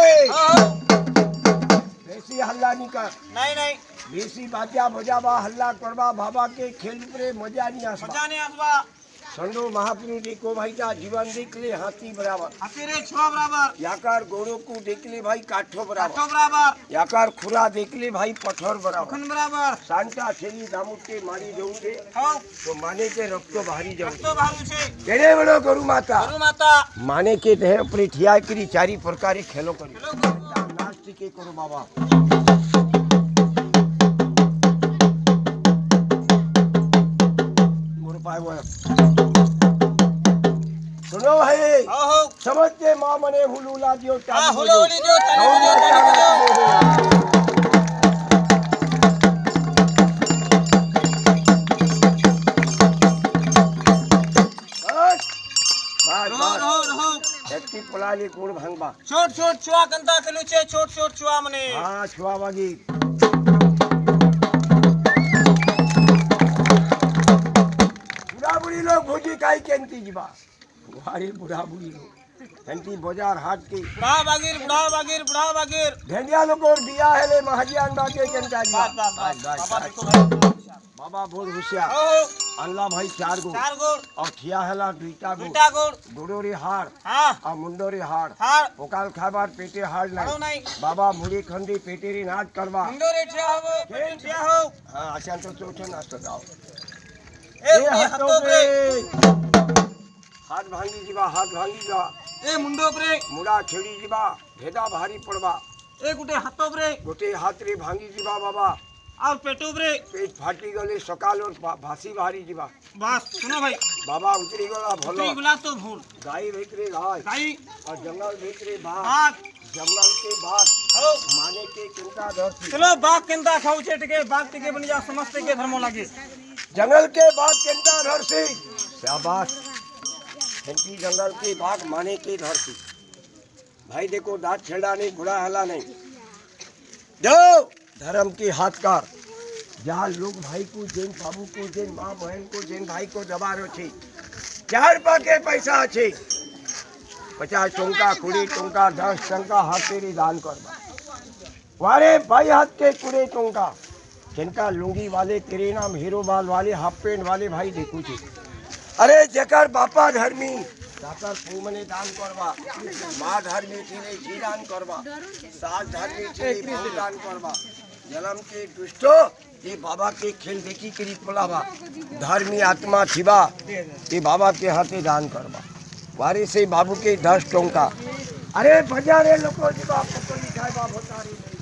बेसी हल्ला नहीं कर। नहीं नहीं बेसी बाजा बजाबा हल्ला करबा बाबा के खेल रे मजा नहीं आसबा। मजा नहीं आसबा। संडो महापुरुष देखो भाई ता जीवन देख ले हाथी बराबर। हाथी रे छुआ बराबर। याकार गोरो को देख ले भाई काठो बराबर। काठो बराबर। याकार खुरा देख ले भाई पत्थर बराबर। पखन बराबर। सांता छेली दामुट के मारी जाऊं छे। हाँ। तो माने के रक्तो भारी जाऊं। रक्तो भारी छे। केने बनो गुरु माता। गुरु माता। माने के देह अपनी ठिया करी चारी प्रकार खेलो करी। नास्ती के करो बाबा। सुनो भाई समझ के माँ मने हुलूला दियो हुलूली दियो पुलाली गुड़ भांगबा छोट छोट छुआ कंता खेलू छे छोट छोट छुआ मने हाँ छुआ बागी बुढ़ा बुढ़ी लोग भोजी काई केंती जीवा वारी बुढ़ा बुढ़ी लोग केंती बाजार हाट के बुढ़ा बागीर भेंडिया लोग और दिया है ले महाजियान बाके केंता जीवा बाबा देखो भाई बाबा बहुत होशियार अल्लाह भाई चार गो और ठिया हला दुईटा गो गुड़ोरी हार और मुंडोरी हार ओकाल खाबार पेटे हार नहीं बाबा मुड़ी खंडी पेटेरी नाच करवा मुंडोरी ठिया हो हां आशा तो चौथे नाच जाओ ए हाथों पे हाथ भांगी जीवा ए मुंडो पे मुड़ा छेड़ी जीवा भेदा भारी पड़वा ए गुटे हाथों पे गोटे हाथ रे भांगी जीवा बाबा और पेटो पे पेट फाटी गले सकाल और भासी भारी जीवा बस सुनो भाई बाबा उतरी गला भलो उतरी गला तो भूल गाय भीतरे गाय और जंगल भीतरे बाघ जंगल के बाघ माने के चिंता धरती चलो बाघ केंता खाऊ छे टके बाघ टके बन जा समझते के धर्मो लागे जंगल के बाघ चिंता धरती शाबाश हिंदी जंगल के बाघ माने के धरती भाई देखो दांत छेड़ा नहीं घुड़ा हला नहीं दो धर्म के हाथकार जहाँ लोग भाई को जेन बाबू को जेन माँ बहन को जेन भाई को दबारो छे 4 पाके पैसा छे 50 टंका 20 टंका 10 टंका हाथेरी दान करवा वारे भाई हाथ के 20 टंका जिनका लुंगी वाले तेरे नाम हीरो बाल वाले हाफ पेंट वाले भाई देखू छे अरे जकर बापा धर्मी दातर फूमने दान करवा माँ धर्मी छे जी दान करवा सास धर्मी छे दान करवा जन्म के दुष्टो ये बाबा के खेल देखी करी पलावा धर्मी आत्मा थिबा ये बाबा के हाथे दान करवा वारे से बाबू के 10 टंका अरे बजारे लोको जीवा पको लिखाए बा भतारी